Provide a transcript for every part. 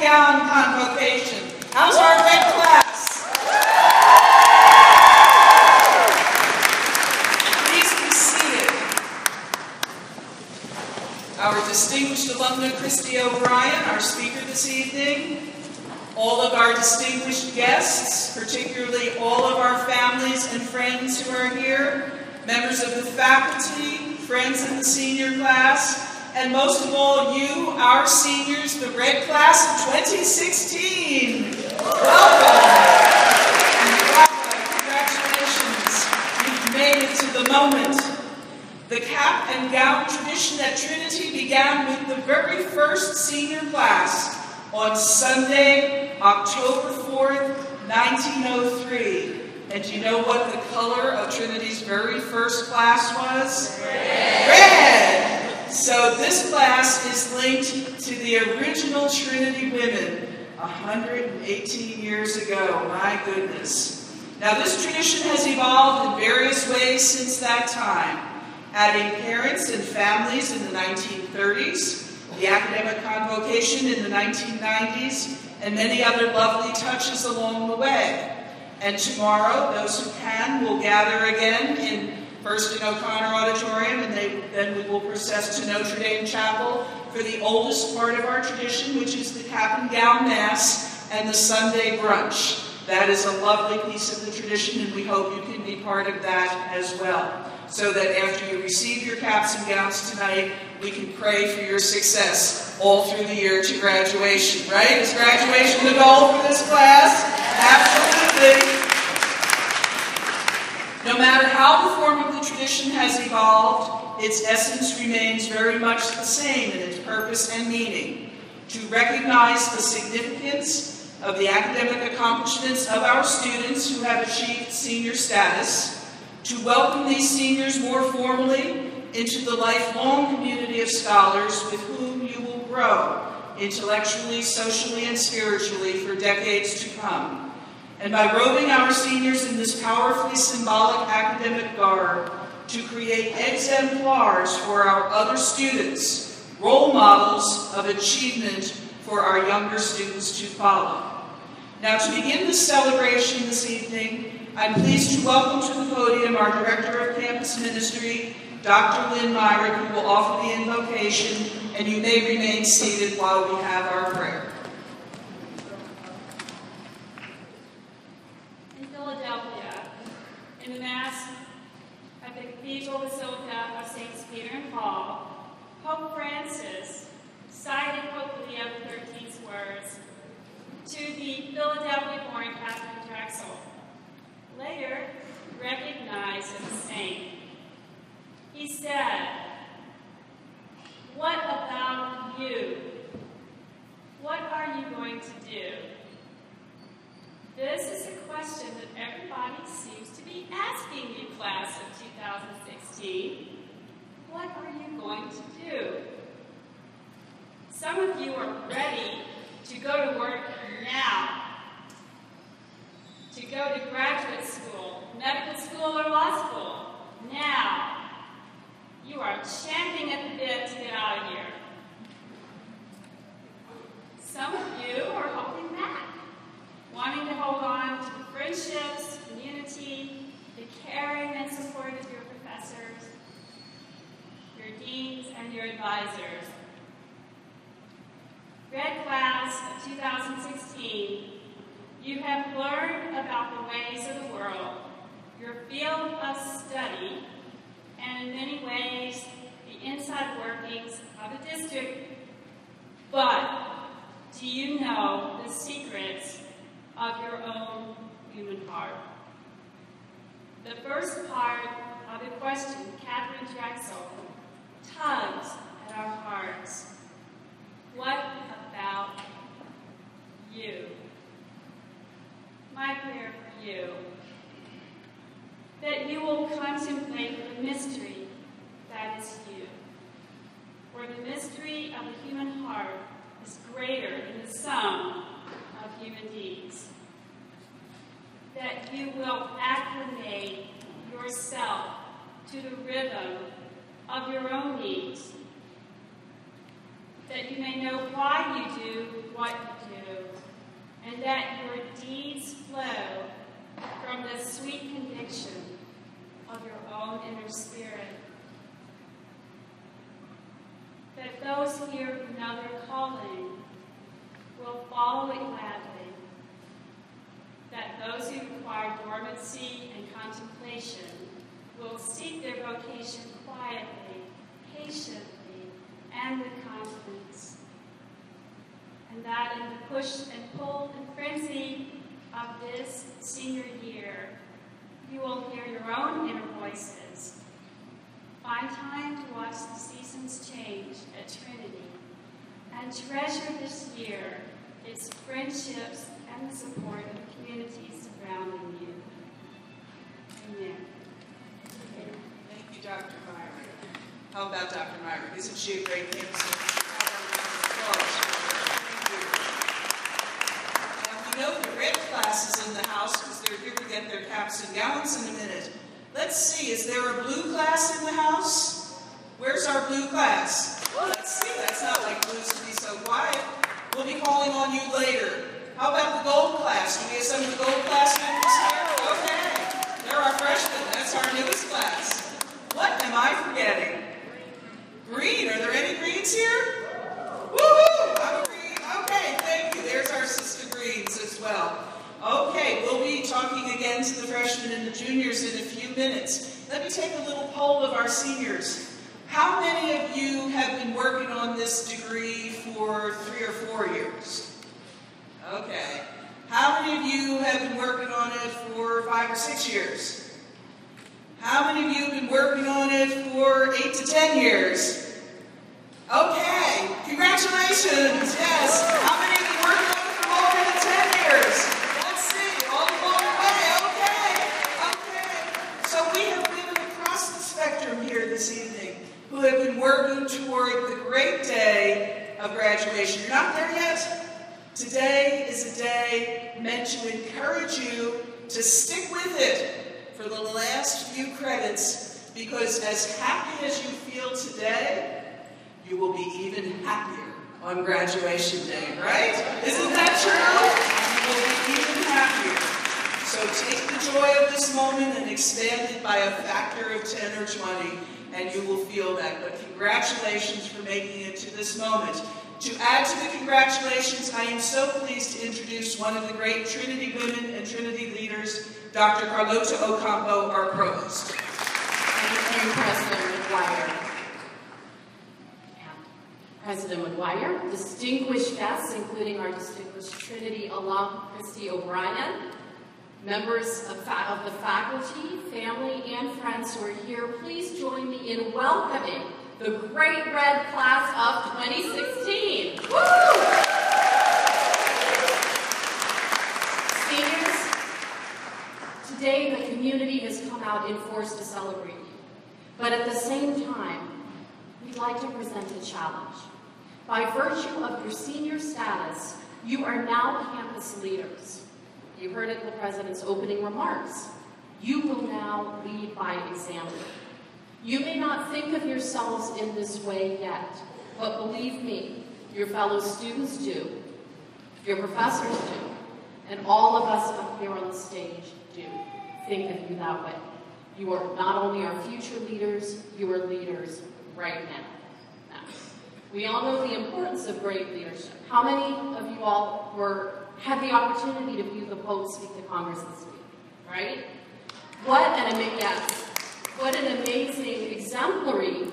gown convocation. How's our red class? Please be seated. Our distinguished alumna, Christy O'Brien, our speaker this evening, all of our distinguished guests, particularly all of our families and friends who are here, members of the faculty, friends of the senior class, and most of all you, our seniors, the red class of 2016. Welcome. Congratulations. You've made it to the moment. The cap and gown tradition at Trinity began with the very first senior class on Sunday, October 4th, 1903. And do you know what the color of Trinity's very first class was? Red. Red! So this class is linked to the original Trinity women 118 years ago. My goodness. Now this tradition has evolved in various ways since that time, adding parents and families in the 1930s, the academic convocation in the 1990s, and many other lovely touches along the way. And tomorrow, those who can will gather again first in O'Connor Auditorium, and then we will process to Notre Dame Chapel for the oldest part of our tradition, which is the cap and gown mass and the Sunday brunch. That is a lovely piece of the tradition, and we hope you can be part of that as well, so that after you receive your caps and gowns tonight, we can pray for your success all through the year to graduation, right? Is graduation the goal for this class? Absolutely. No matter how the form of the tradition has evolved, its essence remains very much the same in its purpose and meaning: to recognize the significance of the academic accomplishments of our students who have achieved senior status, to welcome these seniors more formally into the lifelong community of scholars with whom you will grow intellectually, socially, and spiritually for decades to come. And by robing our seniors in this powerfully symbolic academic garb, to create exemplars for our other students, role models of achievement for our younger students to follow. Now, to begin this celebration this evening, I'm pleased to welcome to the podium our Director of Campus Ministry, Dr. Lynn Myrick, who will offer the invocation, and you may remain seated while we have our prayer. In Philadelphia, in the Mass at the Cathedral Basilica of Saints Peter and Paul, Pope Francis cited Pope Leo XIII's words to the Philadelphia-born Catherine Drexel, later recognized as a saint. He said, "What about you? What are you going to do?" This is a question that everybody seems to be asking you, class of 2016. What are you going to do? Some of you are ready to go to work now, to go to graduate school, medical school, or law school now. You are champing at the bit to get out of here. Some of you are holding back, wanting to hold on to the friendships, community, the caring and support of your professors, your deans, and your advisors. Red Class of 2016, you have learned about the ways of the world, your field of study, and in many ways, the inside workings of the district. But do you know the secrets of your own human heart? The first part of the question, Catherine Drexel, tugs at our hearts. What about you? My prayer for you, that you will contemplate the mystery that is you. For the mystery of the human heart is greater than the sum of human deeds. That you will acclimate yourself to the rhythm of your own needs. that you may know why you do what you do, and that your deeds flow from the sweet conviction of your own inner spirit. That those here who know their calling will follow it gladly. That those who require dormancy and contemplation will seek their vocation quietly, patiently, and with confidence. And that in the push and pull and frenzy of this senior year, you will hear your own inner voices. Find time to watch the seasons change at Trinity, and treasure this year its friendships and the support of the community surrounding you. Amen. Thank you, Dr. Myrick. How about Dr. Myrick? Isn't she a great campus? Now, we know the red class is in the house because they're here to get their caps and gowns in a minute. Let's see, is there a blue class in the house? Where's our blue class? Let's see, that's not like blues to be so quiet. We'll be calling on you later. How about the gold class? Do we have some of the gold class members here? Okay, they're our freshmen. That's our newest class. What am I forgetting? Green. Are there any greens here? Woohoo! I'm a green. Okay, thank you. There's our sister greens as well. Okay, we'll be talking again to the freshmen and the juniors in a few minutes. Let me take a little poll of our seniors. How many of you have been working on this degree for 3 or 4 years? Okay. How many of you have been working on it for 5 or 6 years? How many of you have been working on it for 8 to 10 years? Okay. Congratulations. Yes. How many have been working on it for more than 10 years? Let's see. All along the way. Okay. Okay. So we have women across the spectrum here this evening who have been working toward the great day of graduation. You're not there yet? Today is a day meant to encourage you to stick with it for the last few credits, because as happy as you feel today, you will be even happier on graduation day, right? Isn't that true? You will be even happier. So take the joy of this moment and expand it by a factor of 10 or 20, and you will feel that. But congratulations for making it to this moment. To add to the congratulations, I am so pleased to introduce one of the great Trinity women and Trinity leaders, Dr. Carlota Ocampo, our provost. Thank you, President McGuire. President McGuire, distinguished guests, including our distinguished Trinity alum, Christy O'Brien, members of the faculty, family, and friends who are here, please join me in welcoming the Great Red Class of 2016. Woo! Seniors, today the community has come out in force to celebrate you. But at the same time, we'd like to present a challenge. By virtue of your senior status, you are now campus leaders. You heard it in the President's opening remarks. You will now lead by example. You may not think of yourselves in this way yet, but believe me, your fellow students do, your professors do, and all of us up here on the stage do think of you that way. You are not only our future leaders, you are leaders right now. We all know the importance of great leadership. How many of you all had the opportunity to view the Pope speak to Congress this week, right? What an amazing, exemplary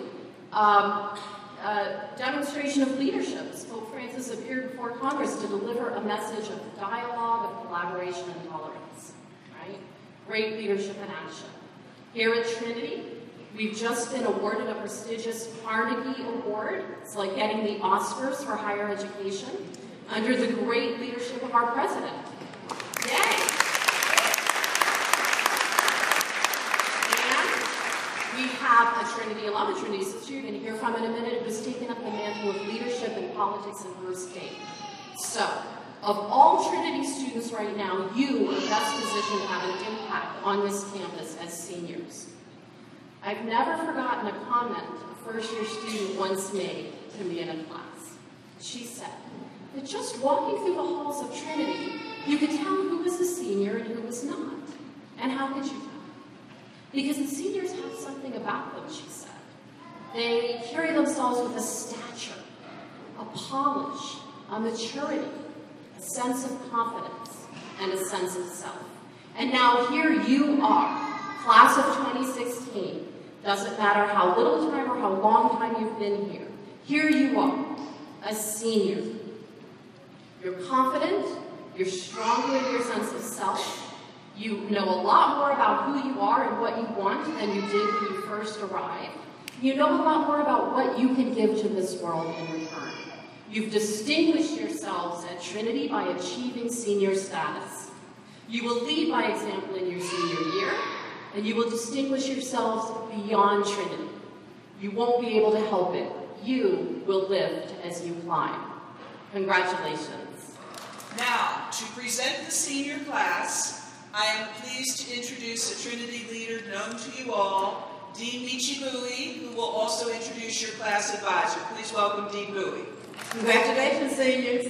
demonstration of leadership. Pope Francis appeared before Congress to deliver a message of dialogue, of collaboration, and tolerance, right? Great leadership in action. Here at Trinity, we've just been awarded a prestigious Carnegie Award. It's like getting the Oscars for higher education under the great leadership of our president. Yay! We have a Trinity alum, a Trinity sister you're going to hear from in a minute, who's taken up the mantle of leadership in politics in her state. So, of all Trinity students right now, you are best positioned to have an impact on this campus as seniors. I've never forgotten a comment a first-year student once made to me in a class. She said that just walking through the halls of Trinity, you could tell who was a senior and who was not. And how could you tell? Because the seniors have something about them, she said. They carry themselves with a stature, a polish, a maturity, a sense of confidence, and a sense of self. And now here you are, class of 2016. Doesn't matter how little time or how long time you've been here. Here you are, a senior. You're confident, you're stronger in your sense of self. You know a lot more about who you are and what you want than you did when you first arrived. You know a lot more about what you can give to this world in return. You've distinguished yourselves at Trinity by achieving senior status. You will lead by example in your senior year, and you will distinguish yourselves beyond Trinity. You won't be able to help it. You will lift as you climb. Congratulations. Now, to present the senior class, I am pleased to introduce a Trinity leader known to you all, Dean Michi Bowie, who will also introduce your class advisor. Please welcome Dean Bowie. Congratulations, seniors.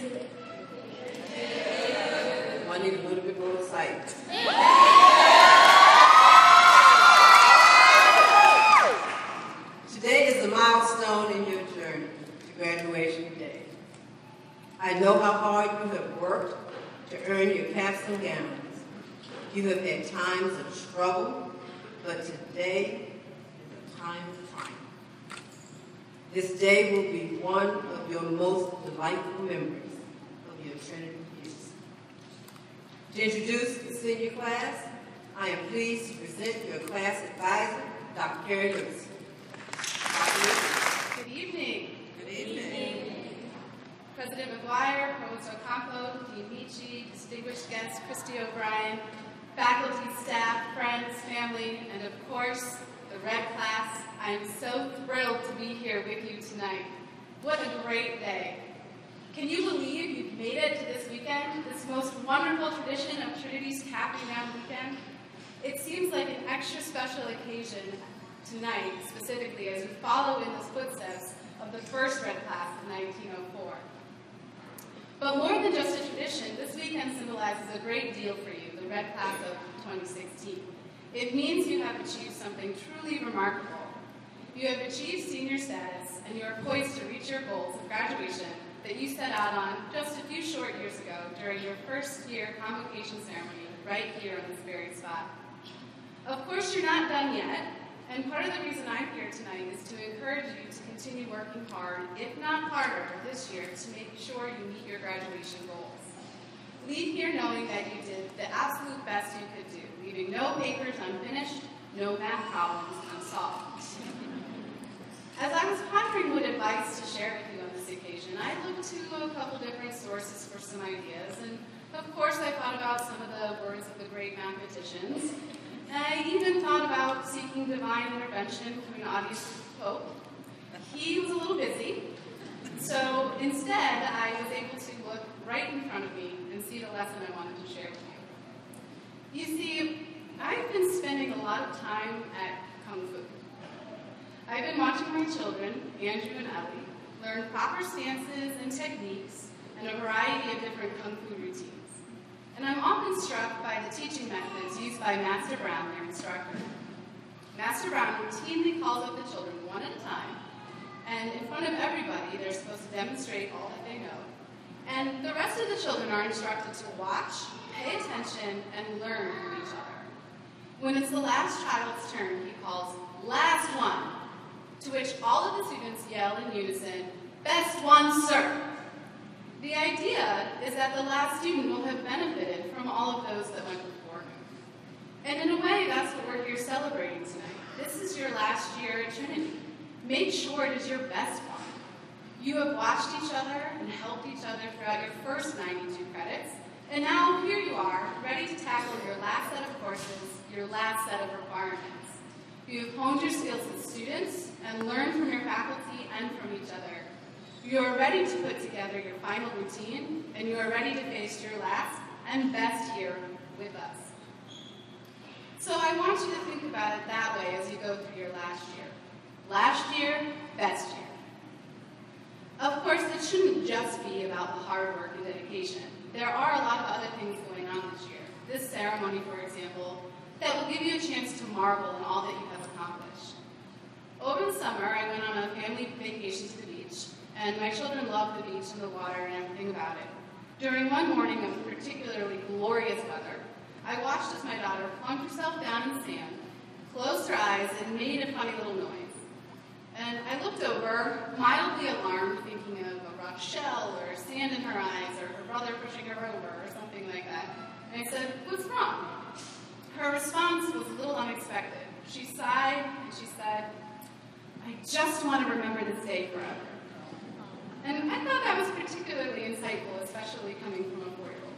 I need a little bit more sight. Today is a milestone in your journey to graduation day. I know how hard you have worked to earn your caps and gowns. You have had times of struggle, but today is a time of triumph. This day will be one of your most delightful memories of your Trinity years. To introduce the senior class, I am pleased to present your class advisor, Dr. Carrie Lewis. Good evening. Good evening. President McGuire, Provost Ocampo, Dean Michi, distinguished guests Christy O'Brien, faculty, staff, friends, family, and of course, the Red class. I am so thrilled to be here with you tonight. What a great day. Can you believe you've made it to this weekend, this most wonderful tradition of Trinity's Cap and Gown weekend? It seems like an extra special occasion tonight, specifically, as you follow in the footsteps of the first Red class in 1904. But more than just a tradition, this weekend symbolizes a great deal for you, the Red class of 2016. It means you have achieved something truly remarkable. You have achieved senior status, and you are poised to reach your goals of graduation that you set out on just a few short years ago during your first year convocation ceremony right here on this very spot. Of course, you're not done yet, and part of the reason I'm here tonight is to encourage you to continue working hard, if not harder, this year to make sure you meet your graduation goals. Leave here knowing that you did the absolute best you could do, leaving no papers unfinished, no math problems unsolved. As I was pondering what advice to share with you on this occasion, I looked to a couple different sources for some ideas, and of course I thought about some of the words of the great mathematicians. I even thought about seeking divine intervention through an audience pope. He was a little busy, so instead I was able to look right in front of me and see the lesson I wanted to share with you. You see, I've been spending a lot of time at Kung Fu. I've been watching my children, Andrew and Ellie, learn proper stances and techniques and a variety of different Kung Fu routines. And I'm often struck by the teaching methods used by Master Brown, their instructor. Master Brown routinely calls up the children one at a time, and in front of everybody, they're supposed to demonstrate all that they know. And the rest of the children are instructed to watch, pay attention, and learn from each other. When it's the last child's turn, he calls, "Last one," to which all of the students yell in unison, "Best one, sir." The idea is that the last student will have benefited from all of those that went before him. And in a way, that's what we're here celebrating tonight. This is your last year at Trinity. Make sure it is your best one. You have watched each other and helped each other throughout your first 92 credits, and now here you are, ready to tackle your last set of courses, your last set of requirements. You have honed your skills as students and learned from your faculty and from each other. You are ready to put together your final routine, and you are ready to face your last and best year with us. So I want you to think about it that way as you go through your last year. Last year, best year. Of course, the this shouldn't just be about the hard work and dedication. There are a lot of other things going on this year. This ceremony, for example, that will give you a chance to marvel in all that you have accomplished. Over the summer, I went on a family vacation to the beach, and my children loved the beach and the water and everything about it. During one morning of particularly glorious weather, I watched as my daughter plunked herself down in the sand, closed her eyes, and made a funny little noise. And I looked over, mildly alarmed, thinking of a rough shell or sand in her eyes or her brother pushing her over or something like that. And I said, "What's wrong?" Her response was a little unexpected. She sighed and she said, "I just want to remember this day forever." And I thought that was particularly insightful, especially coming from a 4-year-old.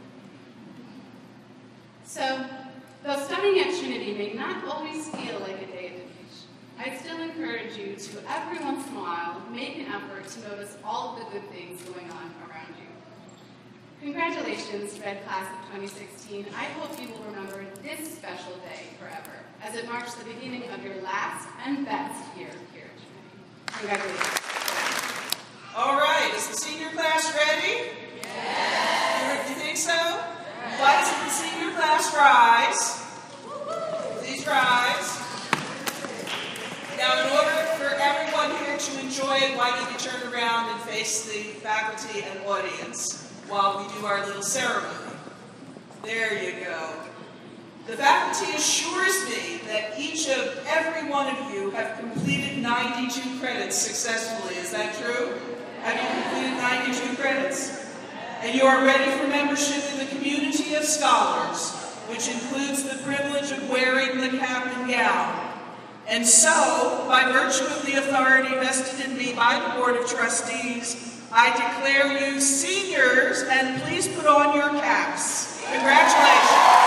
So, though studying at Trinity may not always feel like a day at the beach, I still encourage you to, every once in a while, make an effort to notice all of the good things going on around you. Congratulations, Red Class of 2016. I hope you will remember this special day forever, as it marks the beginning of your last and best year here at Trinity. Congratulations. All right, is the senior class ready? Yes. You think so? Yes. Why doesn't the senior class rise? Please rise. Now, in order for everyone here to enjoy it, why don't you turn around and face the faculty and audience while we do our little ceremony? There you go. The faculty assures me that every one of you have completed 92 credits successfully. Is that true? Have you completed 92 credits? And you are ready for membership in the community of scholars, which includes the privilege of wearing the cap and gown. And so, by virtue of the authority vested in me by the Board of Trustees, I declare you seniors, and please put on your caps. Congratulations.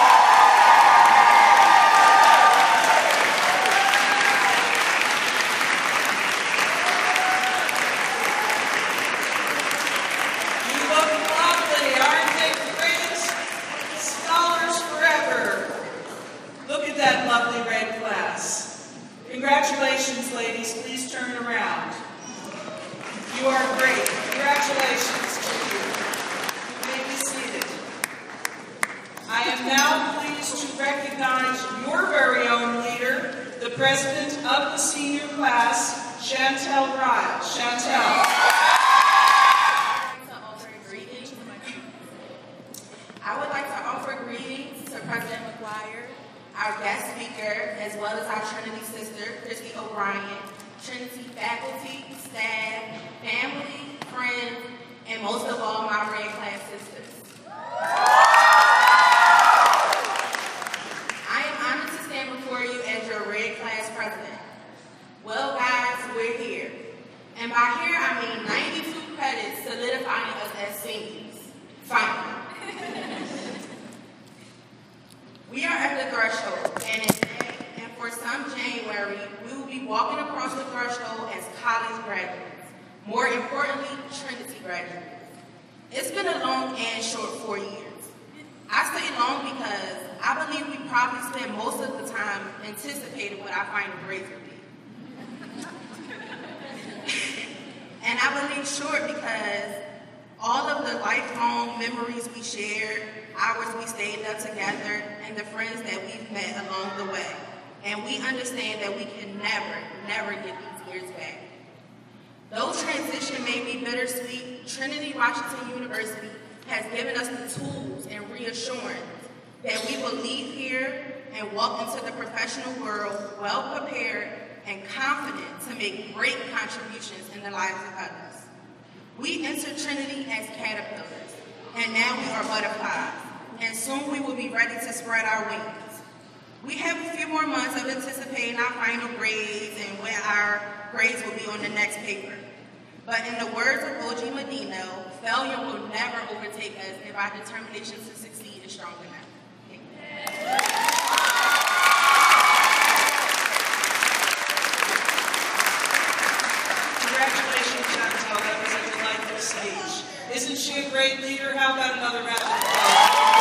Congratulations, ladies. Please turn around. You are great. Congratulations to you. You may be seated. I am now pleased to recognize your very own leader, the president of the senior class, Chantel Ryle. Chantel. I would like to offer greetings to President McGuire, our guest speaker, as well as our Trinity sister, Christy O'Brien, Trinity faculty, staff, family, friends, and most of all, my Red Class sisters. I am honored to stand before you as your Red Class president. Well, guys, we're here. And by here, I mean 92 credits solidifying us as seniors. Finally. We are at the threshold, and for some January, we will be walking across the threshold as college graduates. More importantly, Trinity graduates. It's been a long and short 4 years. I say long because I believe we probably spend most of the time anticipating what our final grades will be. And I believe short because all of the lifelong memories we shared, hours we stayed up together, and the friends that we've met along the way. And we understand that we can never get these years back. Though transition may be bittersweet, Trinity Washington University has given us the tools and reassurance that we will leave here and walk into the professional world well prepared and confident to make great contributions in the lives of others. We entered Trinity as caterpillars, and now we are butterflies, and soon we will be ready to spread our wings. We have a few more months of anticipating our final grades and when our grades will be on the next paper. But in the words of O.G. Medino, failure will never overtake us if our determination to succeed is strong enough. Congratulations, Chantel. That was a delightful speech. Isn't she a great leader? How about another round of applause?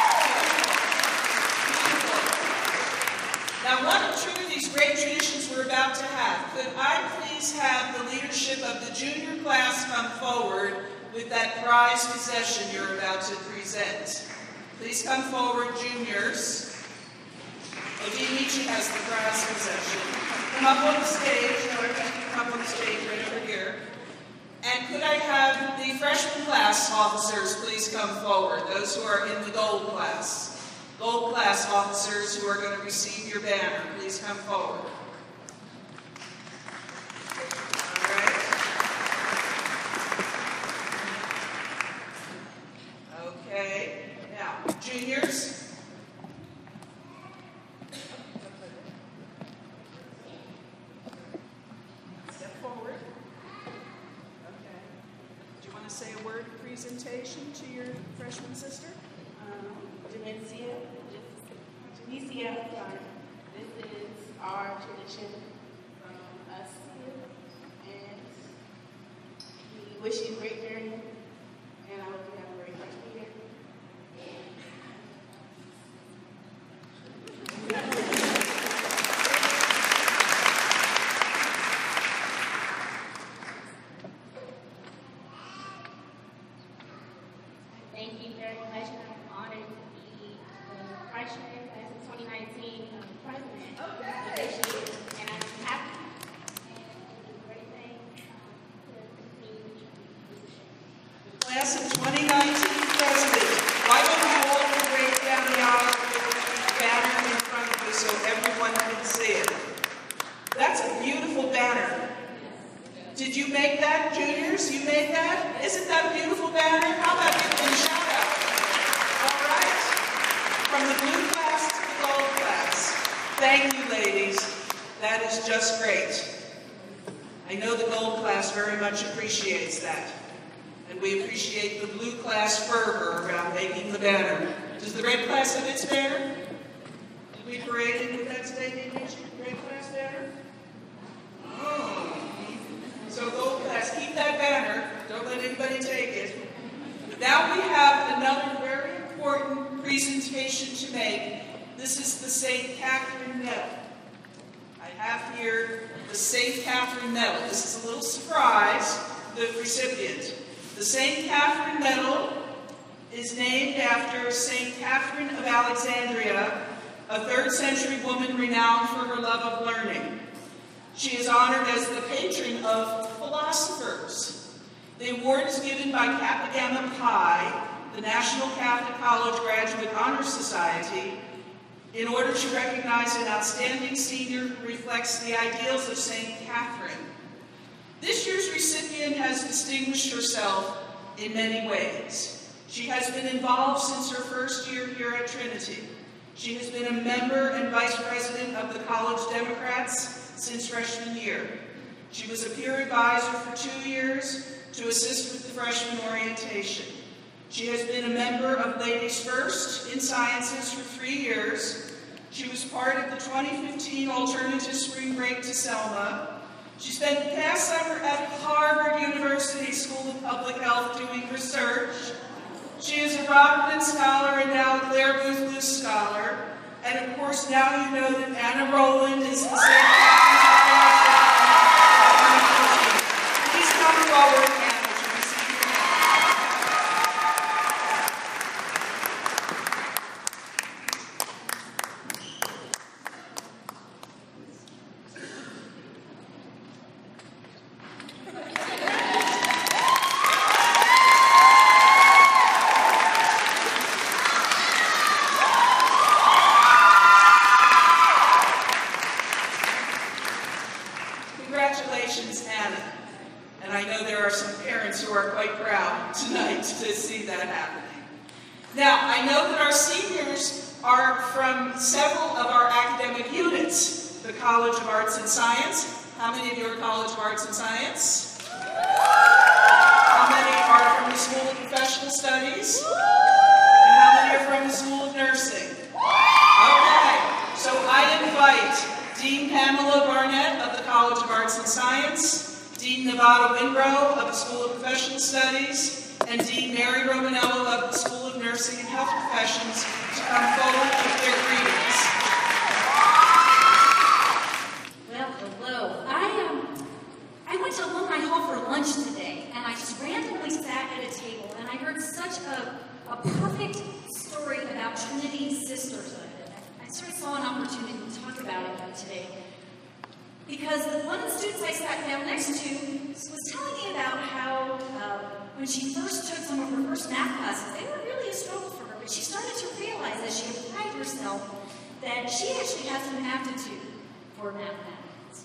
Now, one of Trinity's great traditions we're about to have. Could I please have the leadership of the junior class come forward with that prized possession you're about to present? Please come forward, juniors. Odinichi has the prized possession. Come up on the stage. No, everybody can come up on the stage right over here. And could I have the freshman class officers please come forward, those who are in the gold class. Gold class officers who are going to receive your banner, please come forward. All right. Okay. Now, juniors. Step forward. Okay. Do you want to say a word of presentation to your freshman sister? Dementia, this is our tradition from us here, and we wish you a great journey, and I hope you have a great freshman year. Thank you very much. I'm honored to be the freshman class of 2019 president of this year, and I'm happy and it's a great thing to continue leadership. Class of 2019 president. Why don't you all parade down the aisle with the banner in front of you so everyone can see it? That's a beautiful banner. Did you make that, juniors? You made that? Isn't that a beautiful banner? How about giving them a shout out? All right. From the blue class to the gold class. Thank you, ladies. That is just great. I know the gold class very much appreciates that. And we appreciate the blue class fervor around making the banner. Does the red class have its banner? Did we parade it with that today, didn't we? Red class banner? Oh. So gold class, keep that banner. Don't let anybody take it. Now we have another very important presentation to make. This is the St. Catherine Medal. I have here the St. Catherine Medal. This is a little surprise to the recipient. The St. Catherine Medal is named after St. Catherine of Alexandria, a 3rd century woman renowned for her love of learning. She is honored as the patron of philosophers. The award is given by Kappa Gamma Pi, the National Catholic College Graduate Honor Society, in order to recognize an outstanding senior who reflects the ideals of St. Catherine. This year's recipient has distinguished herself in many ways. She has been involved since her first year here at Trinity. She has been a member and vice president of the College Democrats since freshman year. She was a peer advisor for 2 years to assist with the freshman orientation. She has been a member of Ladies First in Sciences for 3 years. She was part of the 2015 Alternative Spring Break to Selma. She spent the past summer at Harvard University School of Public Health doing research. She is a Robinson Scholar and now a Claire Booth Luce Scholar. And of course, now you know that Anna Rowland is the St. Catherine. Please come forward, Anna, to receive your Congratulations, Anna. And I know there are some parents who are quite proud tonight to see that happening. Now, I know that our seniors are from several of our academic units. The College of Arts and Science. How many of you are College of Arts and Science? How many are from the School of Professional Studies? And how many are from the School of Nursing? Okay, so I invite Dean Pamela Barnett of the College of Arts and Science, Dean Nevada Winrow of the School of Professional Studies, and Dean Mary Romanello of the School of Nursing and Health Professions to come forward with their greetings. Well, sort of saw an opportunity to talk about it here today. Because one of the students I sat down next to was telling me about how when she first took some of her first math classes, they were really a struggle for her, but she started to realize as she applied herself that she actually had some aptitude for mathematics.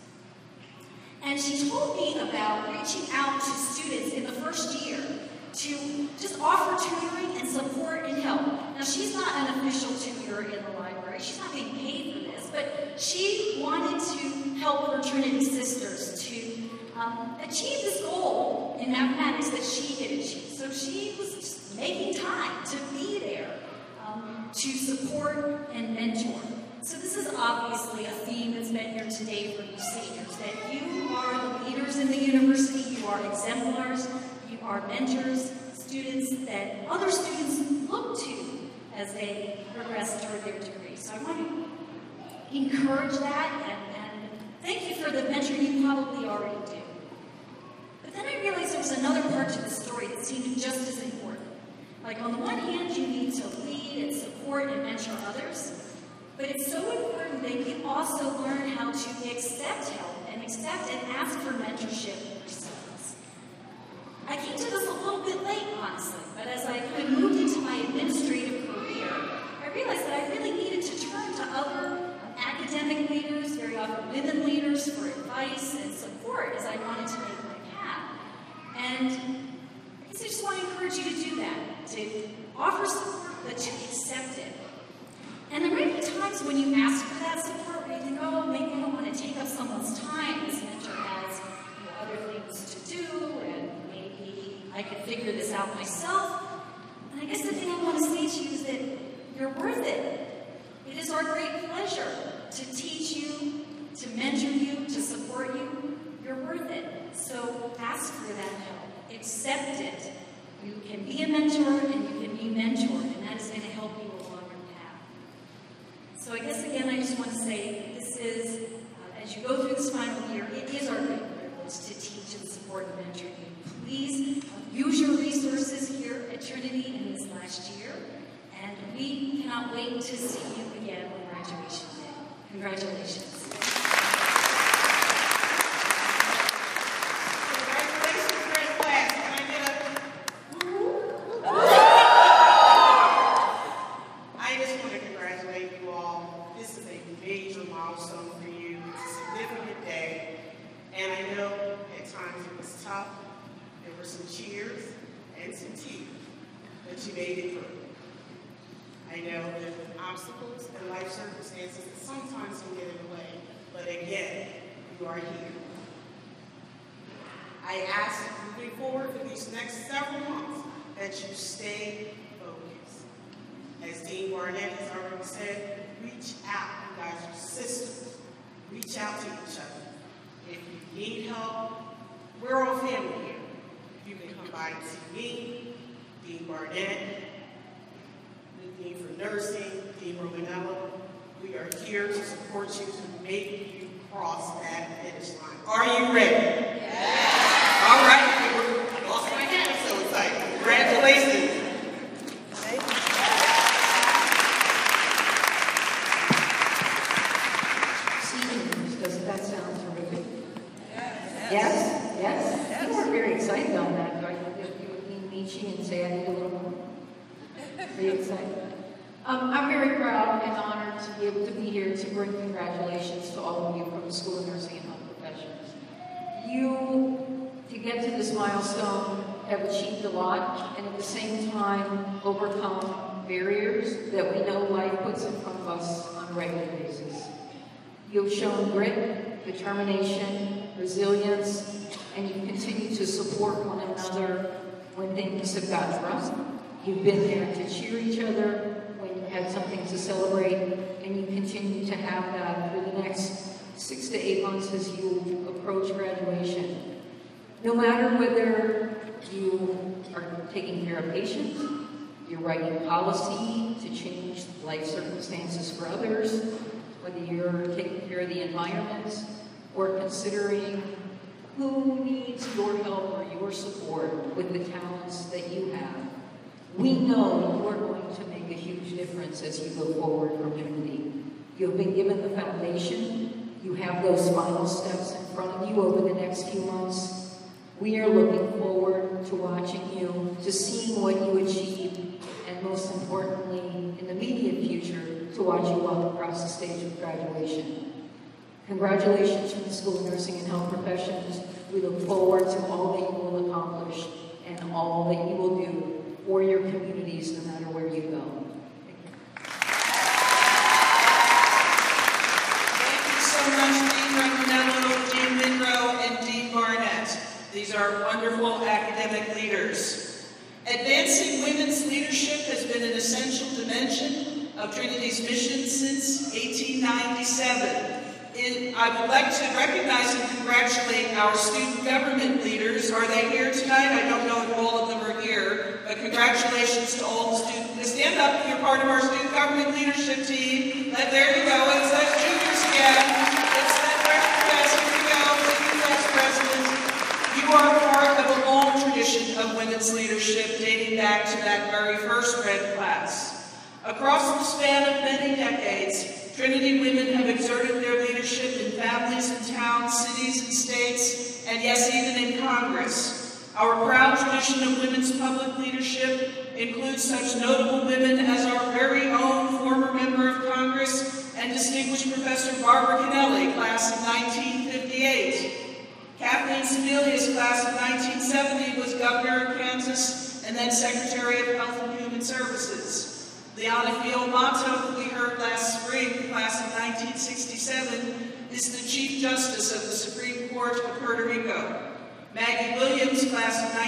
And she told me about reaching out to students in the first year to just offer tutoring and support and help. Now, she's not an official tutor in the library. She's not being paid for this, but she wanted to help her Trinity sisters to achieve this goal in mathematics that she had achieved. So she was just making time to be there to support and mentor. So this is obviously a theme that's been here today for you seniors, that you are the leaders in the university, you are exemplars, you are mentors, students that other students look to as they progress toward their degree. So I want to encourage that and thank you for the mentoring you probably already do. But then I realized there was another part to the story that seemed just as important. Like on the one hand, you need to lead and support and mentor others, but it's so important that you also learn how to accept help and accept and ask for mentorship yourselves. I came to this a little bit late, honestly, but as I kind of moved into my administrative career, I realized that I really needed to turn to other academic leaders, very often women leaders, for advice and support as I wanted to make my path. And I guess I just want to encourage you to do that, to offer support, but to accept it. And there might be times when you ask for that support where you think, oh, maybe I don't want to take up someone's time. This mentor has other things to do, and maybe I could figure this out myself. And I guess the thing I want to say to you is that you're worth it. It is our great pleasure to teach you, to mentor you, to support you. You're worth it. So ask for that help. Accept it. You can be a mentor and you can be mentored, and that is going to help you along your path. So I guess again, I just want to say this is, as you go through this final year, it is our great privilege to teach and support and mentor you. Please use your resources here at Trinity in this last year, and we cannot wait to see you again on graduation day. Congratulations. I'm very proud and honored to be able to be here to bring congratulations to all of you from the School of Nursing and Health Professions. You, to get to this milestone, have achieved a lot and at the same time overcome barriers that we know life puts in front of us on a regular basis. You've shown grit, determination, resilience, and you continue to support one another when things have gotten rough. You've been there to cheer each other when you had something to celebrate, and you continue to have that for the next 6 to 8 months as you approach graduation. No matter whether you are taking care of patients, you're writing policy to change life circumstances for others, whether you're taking care of the environment or considering who needs your help or your support with the talents that you have, we know you are going to make a huge difference as you go forward from Trinity. You have been given the foundation. You have those final steps in front of you over the next few months. We are looking forward to watching you, to seeing what you achieve, and most importantly, in the immediate future, to watch you walk across the stage of graduation. Congratulations from the School of Nursing and Health Professions. We look forward to all that you will accomplish and all that you will do for your communities, no matter where you go. Thank you so much, Dean Ramonello, Dean Monroe, and Dean Barnett. These are wonderful academic leaders. Advancing women's leadership has been an essential dimension of Trinity's mission since 1897. I would like to recognize and congratulate our student government leaders. Are they here tonight? I don't know if all of them are here, but congratulations to all the students. Stand up if you're part of our student government leadership team. There you go. It's those juniors again. It's that class. Here we go. Thank you, class president. You are part of a long tradition of women's leadership dating back to that very first Red class. Across the span of many decades, Trinity women have exerted their leadership in families and towns, cities and states, and yes, even in Congress. Our proud tradition of women's public leadership includes such notable women as our very own former member of Congress and distinguished Professor Barbara Kennelly, class of 1958. Kathleen Sebelius, class of 1970, was governor of Kansas and then Secretary of Health and Human Services. Liana Fiel-Mato, who we heard last spring, class of 1967, is the Chief Justice of the Supreme Court of Puerto Rico. Maggie Williams, class of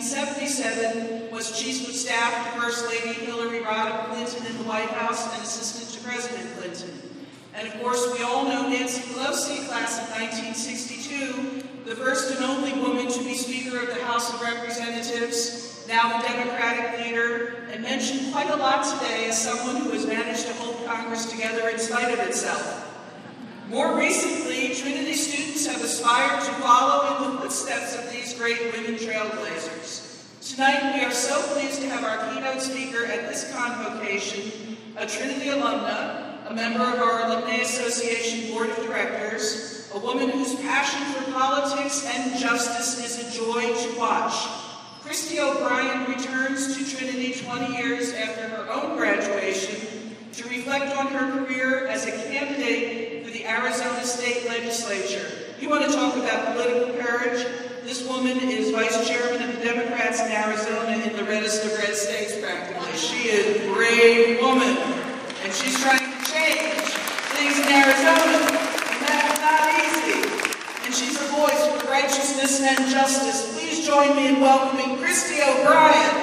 1977, was Chief of Staff to First Lady Hillary Rodham Clinton in the White House and Assistant to President Clinton. And of course, we all know Nancy Pelosi, class of 1962, the first and only woman to be Speaker of the House of Representatives, now the Democratic leader, and mentioned quite a lot today as someone who has managed to hold Congress together in spite of itself. More recently, Trinity students have aspired to follow in the footsteps of these great women trailblazers. Tonight, we are so pleased to have our keynote speaker at this convocation, a Trinity alumna, a member of our Alumni Association Board of Directors, a woman whose passion for politics and justice is a joy to watch. Christy O'Brien returns to Trinity 20 years after her own graduation to reflect on her career as a candidate for the Arizona State Legislature. You want to talk about political courage? This woman is vice chairman of the Democrats in Arizona in the reddest of red states, practically. She is a brave woman, and she's trying to change things in Arizona, and that's not easy. And she's a voice for righteousness and justice. Please join me in welcoming Christy O'Brien.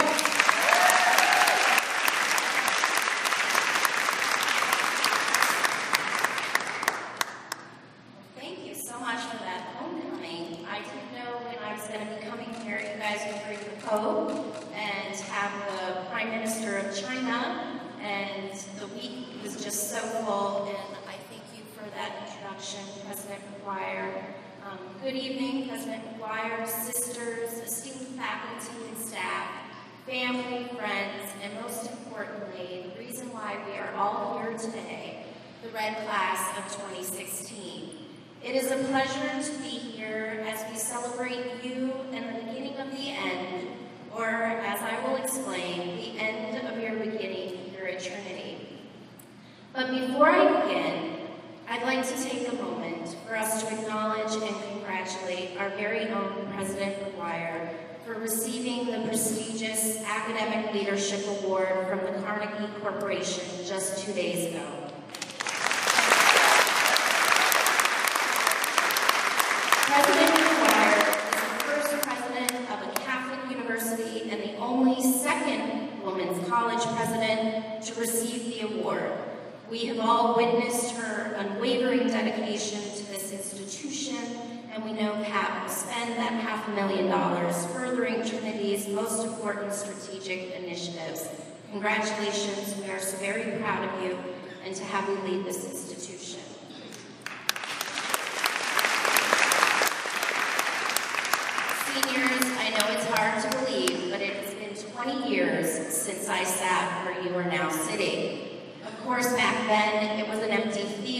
Thank you so much for that homecoming. I didn't know when I was going to be coming here, you guys would bring the Pope and have the Prime Minister of China, and the week was just so full, and I thank you for that introduction, President McGuire. Good evening, President McGuire, sisters, esteemed faculty and staff, family, friends, and most importantly, the reason why we are all here today, the Red Class of 2016. It is a pleasure to be here as we celebrate you and the beginning of the end, or as I will explain, the end of your beginning here at Trinity. But before I begin, I'd like to take a moment for us to acknowledge and congratulate our very own President McGuire for receiving the prestigious Academic Leadership Award from the Carnegie Corporation just 2 days ago. President McGuire is the first president of a Catholic university and the only second women's college president to receive the award. We have all witnessed her unwavering dedication to this institution, and we know Pat will spend that $500,000 furthering Trinity's most important strategic initiatives. Congratulations, we are so very proud of you and to have you lead this institution. Seniors, I know it's hard to believe, but it has been 20 years since I sat where you are now sitting. Of course, back then, it was an empty field.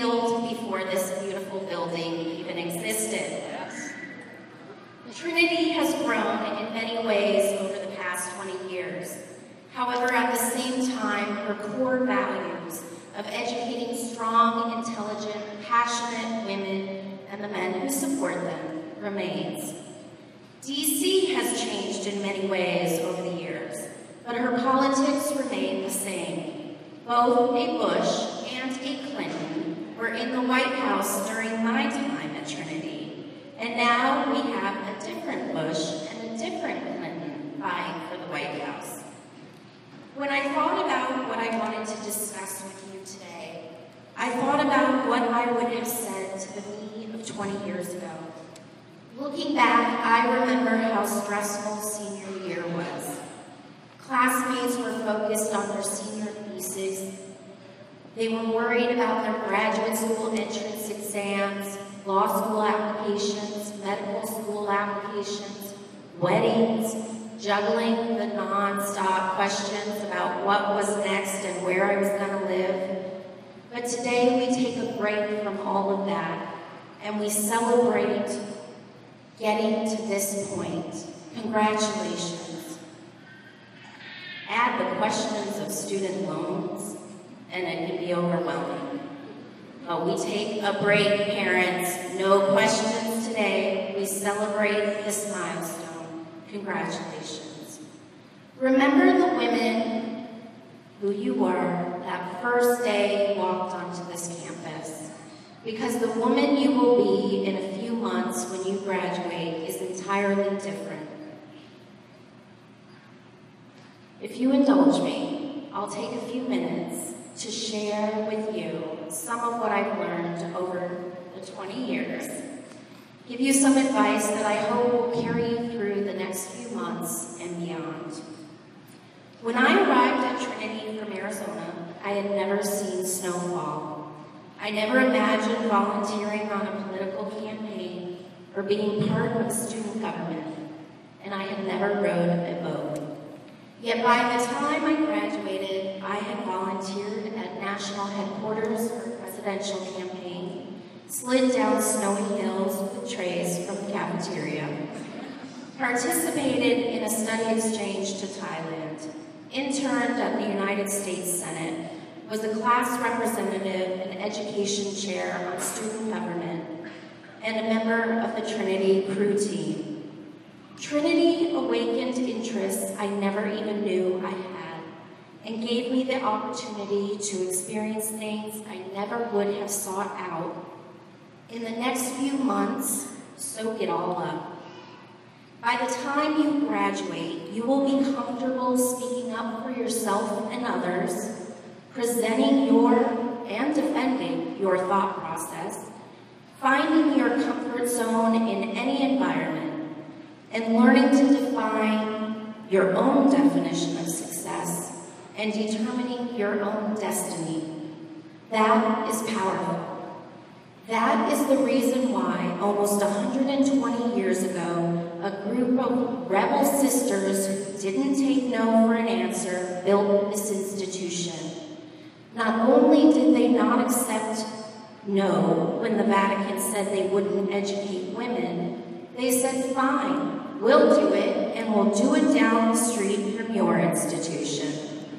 Trinity has grown in many ways over the past 20 years. However, at the same time, her core values of educating strong, intelligent, passionate women and the men who support them remains. DC has changed in many ways over the years, but her politics remain the same. Both a Bush and a Clinton were in the White House during my time at Trinity, and now we have a different Bush and a different Clinton vying for the White House. When I thought about what I wanted to discuss with you today, I thought about what I would have said to the me of 20 years ago. Looking back, I remember how stressful senior year was. Classmates were focused on their senior theses. They were worried about their graduate school entrance exams, law school applications, medical school applications, weddings, juggling the non-stop questions about what was next and where I was going to live. But today we take a break from all of that and we celebrate getting to this point. Congratulations. Add the questions of student loans and it can be overwhelming. But we take a break, parents. No questions today. We celebrate this milestone. Congratulations. Remember the women who you were that first day you walked onto this campus. Because the woman you will be in a few months when you graduate is entirely different. If you indulge me, I'll take a few minutes to share with you some of what I've learned over the 20 years. Give you some advice that I hope will carry you through the next few months and beyond. When I arrived at Trinity from Arizona, I had never seen snowfall. I never imagined volunteering on a political campaign or being part of a student government, and I had never rowed a boat. Yet by the time I graduated, I had volunteered at national headquarters for a presidential campaign, slid down snowy hills with trays from the cafeteria, participated in a study exchange to Thailand, interned at the United States Senate, was a class representative and education chair on student government, and a member of the Trinity crew team. Trinity awakened interests I never even knew I had, and gave me the opportunity to experience things I never would have sought out. In the next few months, soak it all up. By the time you graduate, you will be comfortable speaking up for yourself and others, presenting your and defending your thought process, finding your comfort zone in any environment, and learning to define your own definition of success and determining your own destiny. That is powerful. That is the reason why almost 120 years ago, a group of rebel sisters who didn't take no for an answer built this institution. Not only did they not accept no when the Vatican said they wouldn't educate women, they said, fine, we'll do it, and we'll do it down the street from your institution.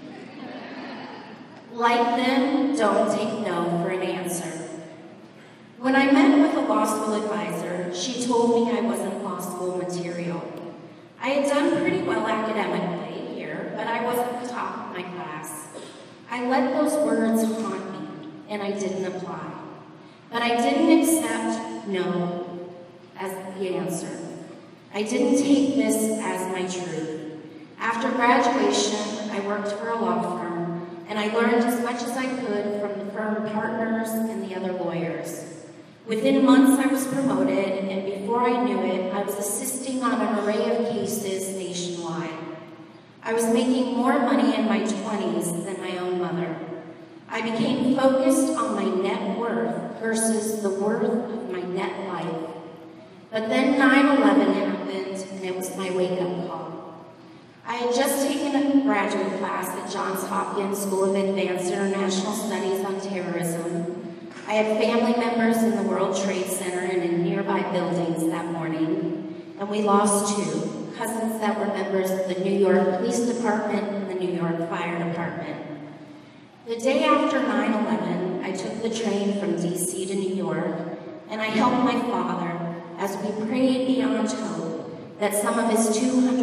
Like them, don't take no for an answer. When I met with a law school advisor, she told me I wasn't law school material. I had done pretty well academically here, but I wasn't the top of my class. I let those words haunt me, and I didn't apply. But I didn't accept no as the answer. I didn't take this as my truth. After graduation, I worked for a law firm, and I learned as much as I could from the firm partners and the other lawyers. Within months, I was promoted, and before I knew it, I was assisting on an array of cases nationwide. I was making more money in my 20s than my own mother. I became focused on my net worth versus the worth of my net life. But then 9/11 happened, and it was my wake-up call. I had just taken a graduate class at Johns Hopkins School of Advanced International Studies on Terrorism. I had family members in the World Trade Center and in nearby buildings that morning. and we lost 2 cousins that were members of the New York Police Department and the New York Fire Department. The day after 9/11, I took the train from DC to New York, and I helped my father as we prayed beyond hope that some of his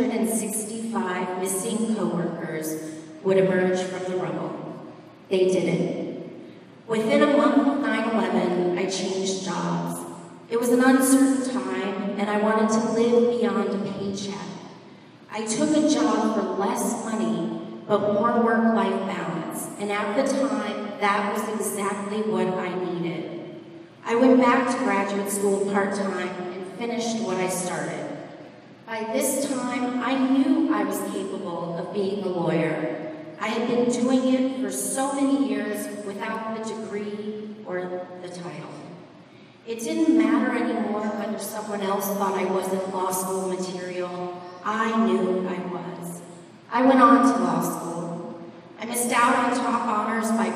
265 missing coworkers would emerge from the rubble. They didn't. Within a month of 9/11, I changed jobs. It was an uncertain time, and I wanted to live beyond a paycheck. I took a job for less money, but more work-life balance, and at the time, that was exactly what I needed. I went back to graduate school part-time and finished what I started. By this time, I knew I was capable of being a lawyer. I had been doing it for so many years without the degree or the title. It didn't matter anymore whether someone else thought I wasn't law school material. I knew I was. I went on to law school. I missed out on top honors by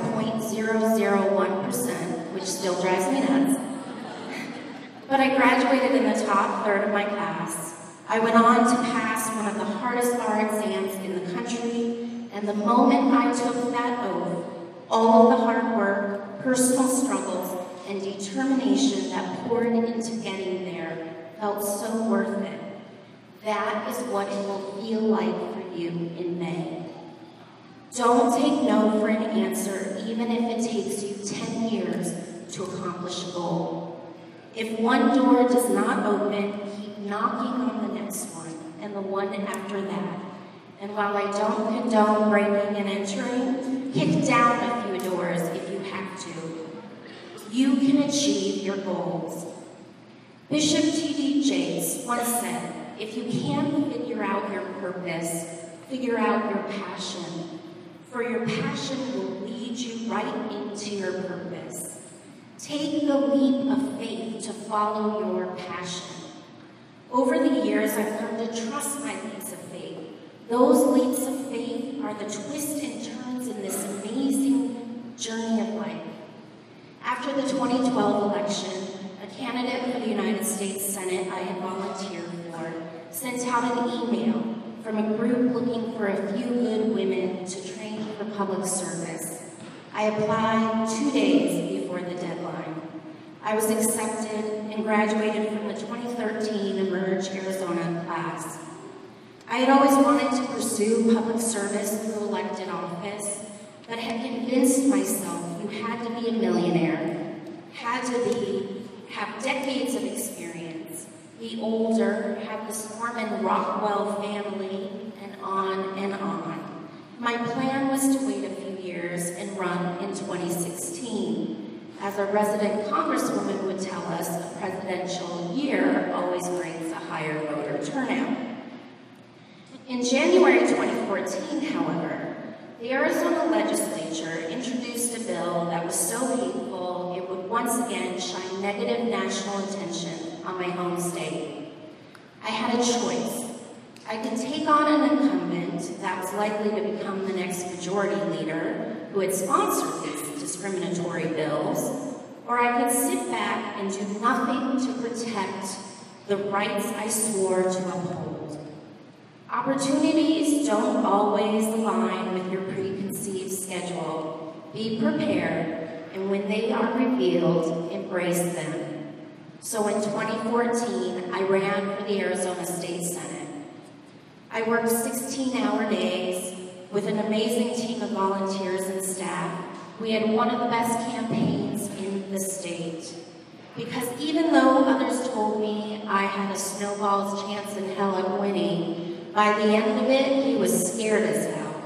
0.001%, which still drives me nuts. But I graduated in the top third of my class. I went on to pass one of the hardest bar exams in the country, and the moment I took that oath, all of the hard work, personal struggles, and determination that poured into getting there felt so worth it. That is what it will feel like for you in May. Don't take no for an answer, even if it takes you 10 years to accomplish a goal. If one door does not open, keep knocking on the next one, and the one after that. And while I don't condone breaking and entering, kick down a few doors if you have to. You can achieve your goals. Bishop T.D. Jakes once said, if you can't figure out your purpose, figure out your passion. For your passion will lead you right into your purpose. Take the leap of faith to follow your passion. Over the years, I've learned to trust my leaps of faith. Those leaps of faith are the twists and turns in this amazing journey of life. After the 2012 election, a candidate for the United States Senate I had volunteered for sent out an email from a group looking for a few good women to train for public service. I applied 2 days before the deadline. I was accepted and graduated from the 2013 Emerge Arizona class. I had always wanted to pursue public service through elected office, but had convinced myself you had to be a millionaire, had to have decades of experience, be older, have the Norman Rockwell family, and on and on. My plan was to wait a few years and run in 2016. As a resident congresswoman would tell us, a presidential year always brings a higher voter turnout. In January 2014, however, the Arizona legislature introduced a bill that was so hateful it would once again shine negative national attention on my home state. I had a choice. I could take on an incumbent that was likely to become the next majority leader who had sponsored these discriminatory bills, or I could sit back and do nothing to protect the rights I swore to uphold. Opportunities don't always align with your preconceived schedule. Be prepared, and when they are revealed, embrace them. So in 2014, I ran for the Arizona State Senate. I worked 16-hour days with an amazing team of volunteers and staff. We had one of the best campaigns in the state. Because even though others told me I had a snowball's chance in hell of winning, by the end of it, he was scared as hell.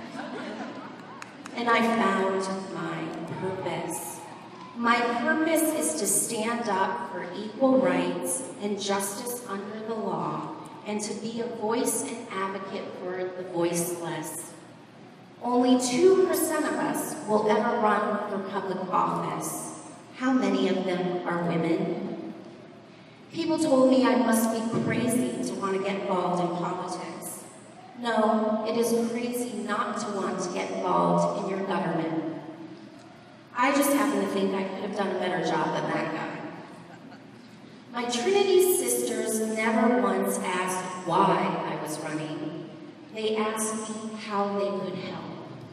And I found my purpose. My purpose is to stand up for equal rights and justice under the law, and to be a voice and advocate for the voiceless. Only 2% of us will ever run for public office. How many of them are women? People told me I must be crazy to want to get involved in politics. No, it is crazy not to want to get involved in your government. I just happen to think I could have done a better job than that guy. My Trinity sisters never once asked why I was running. They asked me how they could help.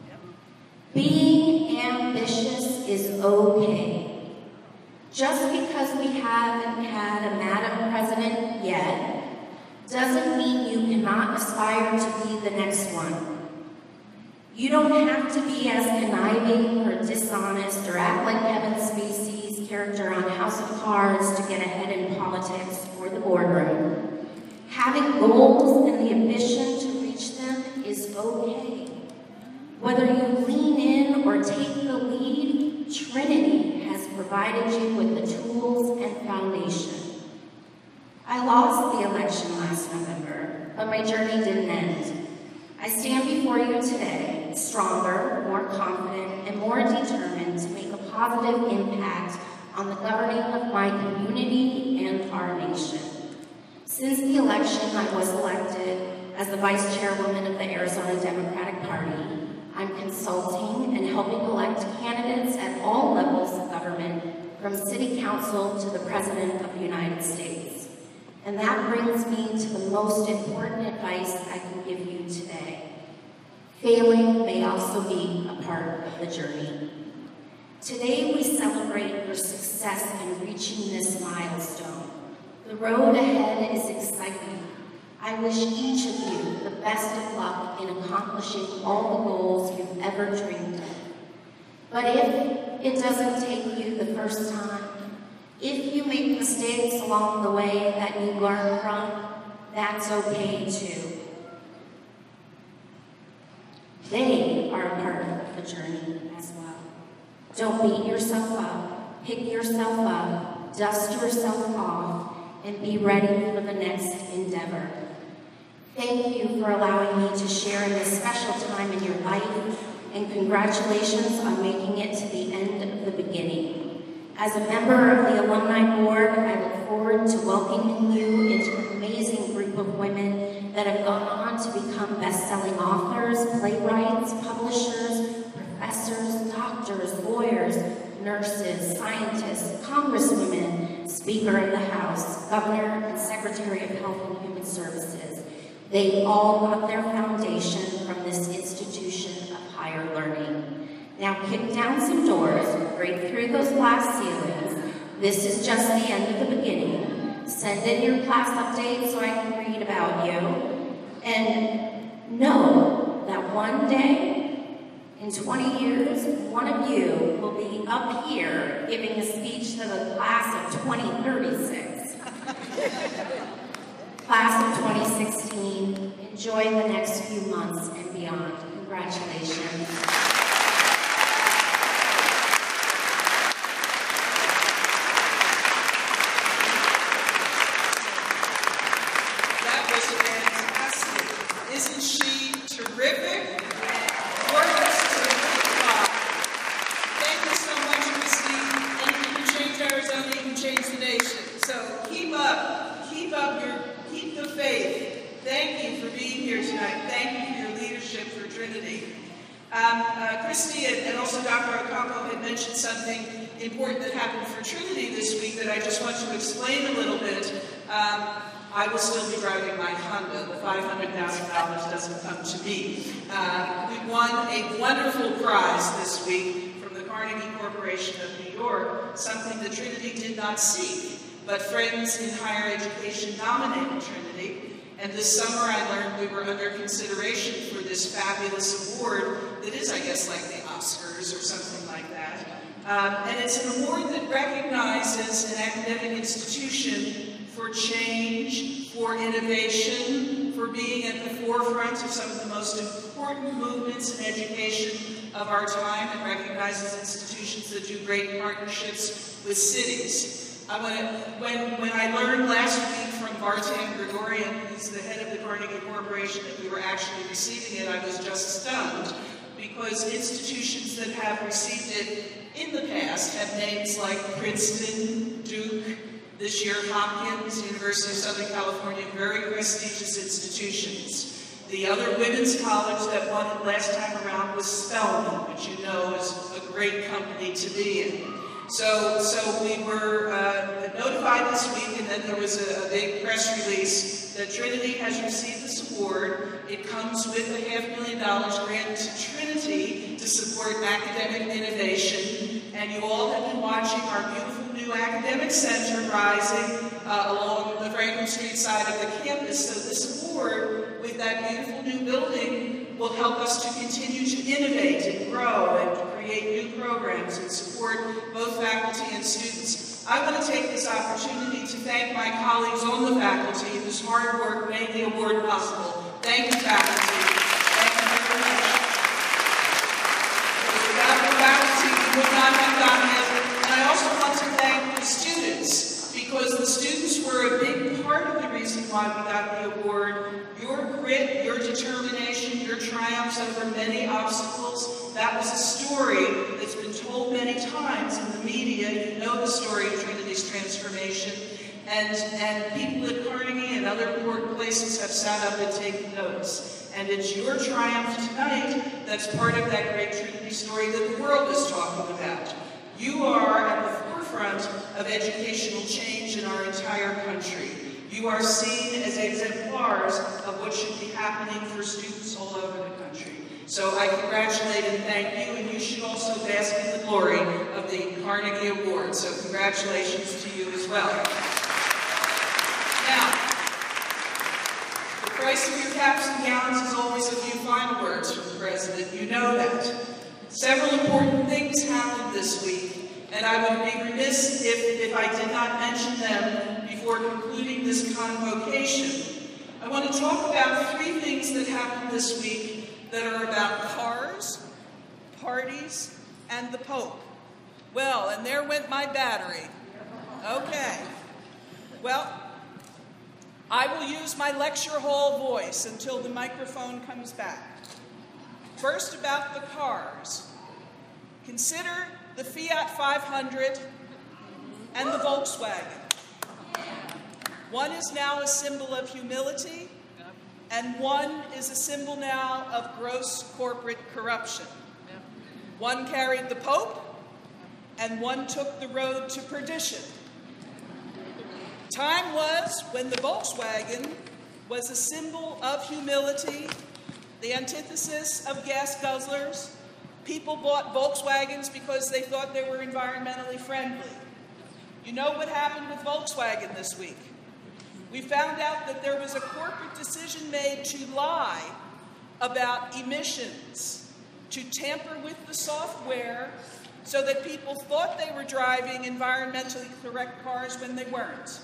Being ambitious is okay. Just because we haven't had a Madam President yet, doesn't mean you cannot aspire to be the next one. You don't have to be as conniving or dishonest or act like Kevin Spacey's character on House of Cards to get ahead in politics or the boardroom. Having goals and the ambition to reach them is okay. Whether you lean in or take the lead, Trinity has provided you with the tools and foundation. I lost the election last November, but my journey didn't end. I stand before you today, stronger, more confident, and more determined to make a positive impact on the governing of my community and our nation. Since the election, I was elected as the Vice Chairwoman of the Arizona Democratic Party. I'm consulting and helping elect candidates at all levels of government, from City Council to the President of the United States. And that brings me to the most important advice I can give you today. Failing may also be a part of the journey. Today we celebrate your success in reaching this milestone. The road ahead is exciting. I wish each of you the best of luck in accomplishing all the goals you've ever dreamed of. But if it doesn't take you the first time, if you make mistakes along the way that you learn from, that's okay too. They are a part of the journey as well. Don't beat yourself up, pick yourself up, dust yourself off, and be ready for the next endeavor. Thank you for allowing me to share in this special time in your life, and congratulations on making it to the end of the beginning. As a member of the Alumni Board, I look forward to welcoming you into an amazing group of women that have gone on to become best-selling authors, playwrights, publishers, professors, doctors, lawyers, nurses, scientists, congresswomen, Speaker of the House, Governor, and Secretary of Health and Human Services. They all got their foundation from this institution of higher learning. Now kick down some doors, break through those glass ceilings. This is just the end of the beginning. Send in your class updates so I can read about you. And know that one day, in 20 years, one of you will be up here giving a speech to the class of 2036. Class of 2016, enjoy the next few months and beyond. Congratulations. That was fantastic. Isn't she terrific? Gorgeous to the top. Thank you so much, Christine. And if you can change Arizona, you can change the nation. So keep the faith. Thank you for being here tonight. Thank you for your leadership for Trinity. Christy and also Dr. Ocampo had mentioned something important that happened for Trinity this week that I just want to explain a little bit. I will still be driving my Honda. The $500,000 doesn't come to me. We won a wonderful prize this week from the Carnegie Corporation of New York, something that Trinity did not seek. But Friends in Higher Education nominated Trinity, and this summer I learned we were under consideration for this fabulous award that is, I guess, like the Oscars or something like that. And it's an award that recognizes an academic institution for change, for innovation, for being at the forefront of some of the most important movements in education of our time, and recognizes institutions that do great partnerships with cities. When I learned last week from Bartan Gregorian, who's the head of the Carnegie Corporation, that we were actually receiving it, I was just stunned, because institutions that have received it in the past have names like Princeton, Duke, this year Hopkins, University of Southern California, very prestigious institutions. The other women's college that won it last time around was Spelman, which you know is a great company to be in. So we were notified this week, and then there was a big press release that Trinity has received this award. It comes with a $500,000 grant to Trinity to support academic innovation. And you all have been watching our beautiful new academic center rising along the Franklin Street side of the campus. So this award, with that beautiful new building, will help us to continue to innovate and grow and to create new programs and support both faculty and students. I want to take this opportunity to thank my colleagues on the faculty whose hard work made the award possible. Thank you, faculty. Thank you very much. Without the faculty, we would not have gotten it. And I also want to thank the students, because the students were a big part of the reason why we got the award. Your grit, your determination, your triumphs over many obstacles, that was a story that's been told many times in the media. You know the story of Trinity's transformation. And people at Carnegie and other important places have sat up and taken notice. And it's your triumph tonight that's part of that great Trinity story that the world is talking about. You are at the forefront of educational change in our entire country. You are seen as exemplars of what should be happening for students all over the country. So I congratulate and thank you, and you should also bask in the glory of the Carnegie Award. So congratulations to you as well. Now, the price of your caps and gowns is always a few final words from the President. You know that. Several important things happened this week, and I would be remiss if I did not mention them before concluding this convocation. I want to talk about 3 things that happened this week that are about cars, parties, and the Pope. Well, and there went my battery. Okay. Well, I will use my lecture hall voice until the microphone comes back. First, about the cars. Consider the Fiat 500 and the Volkswagen. One is now a symbol of humility, and one is a symbol now of gross corporate corruption. One carried the Pope, and one took the road to perdition. Time was when the Volkswagen was a symbol of humility, the antithesis of gas guzzlers. People bought Volkswagens because they thought they were environmentally friendly. You know what happened with Volkswagen this week? We found out that there was a corporate decision made to lie about emissions, to tamper with the software so that people thought they were driving environmentally correct cars when they weren't.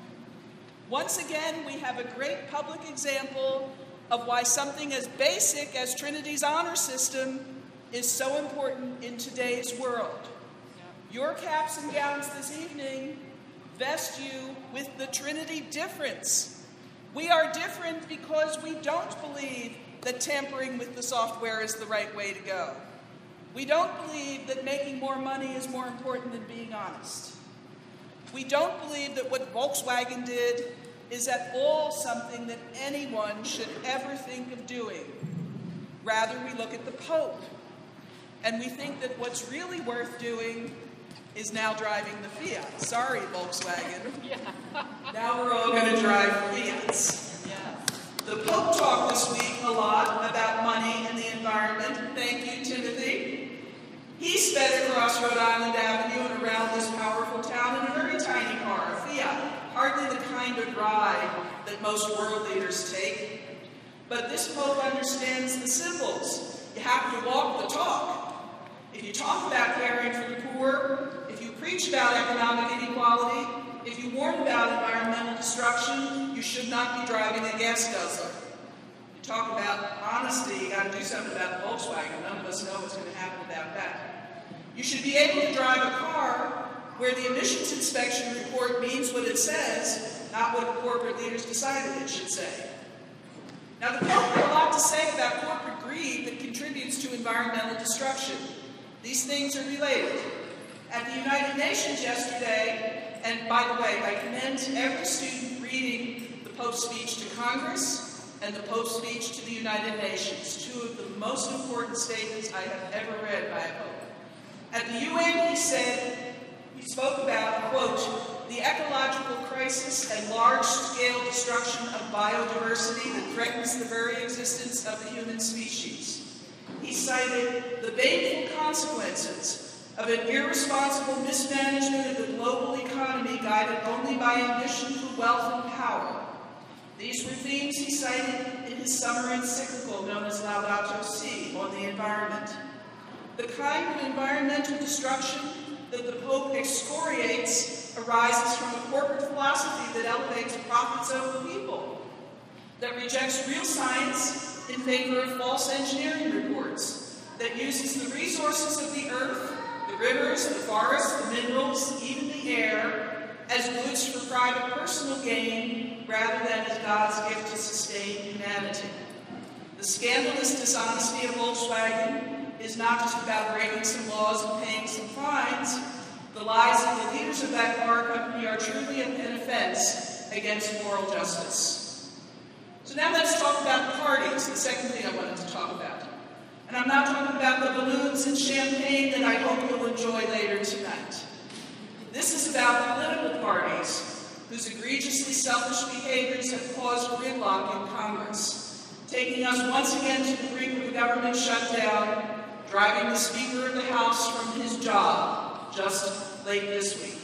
Once again, we have a great public example of why something as basic as Trinity's honor system is so important in today's world. Your caps and gowns this evening vest you with the Trinity difference. We are different because we don't believe that tampering with the software is the right way to go. We don't believe that making more money is more important than being honest. We don't believe that what Volkswagen did is at all something that anyone should ever think of doing. Rather, we look at the Pope, and we think that what's really worth doing is now driving the Fiat. Sorry, Volkswagen. Now we're all going to drive Fiats. The Pope talked this week a lot about money and the environment. Thank you, Timothy. He sped across Rhode Island Avenue and around this powerful town in a very tiny car, a Fiat. Hardly the kind of ride that most world leaders take. But this Pope understands the symbols. You have to walk the talk. If you talk about caring for the poor, if you preach about economic inequality, if you warn about environmental destruction, you should not be driving a gas guzzler. You talk about honesty, you got to do something about the Volkswagen. None of us know what's going to happen about that. You should be able to drive a car where the emissions inspection report means what it says, not what the corporate leaders decided it should say. Now, the Pope had a lot to say about corporate greed that contributes to environmental destruction. These things are related. At the United Nations yesterday, and by the way, I commend every student reading the Pope's speech to Congress and the Pope's speech to the United Nations, 2 of the most important statements I have ever read by a Pope. At the UN, he said, spoke about, quote, the ecological crisis and large-scale destruction of biodiversity that threatens the very existence of the human species. He cited the baneful consequences of an irresponsible mismanagement of the global economy guided only by ambition for wealth and power. These were themes he cited in his summer encyclical known as Laudato Si on the environment. The kind of environmental destruction that the Pope excoriates arises from a corporate philosophy that elevates profits over people, that rejects real science in favor of false engineering reports, that uses the resources of the earth, the rivers, the forests, the minerals, even the air, as goods for private personal gain rather than as God's gift to sustain humanity. The scandalous dishonesty of Volkswagen is not just about breaking some laws and paying some fines. The lies of the leaders of that car company are truly an offense against moral justice. So now let's talk about parties, the second thing I wanted to talk about. And I'm not talking about the balloons and champagne that I hope you'll enjoy later tonight. This is about political parties whose egregiously selfish behaviors have caused gridlock in Congress, taking us once again to the brink of a government shutdown, driving the Speaker of the House from his job just late this week.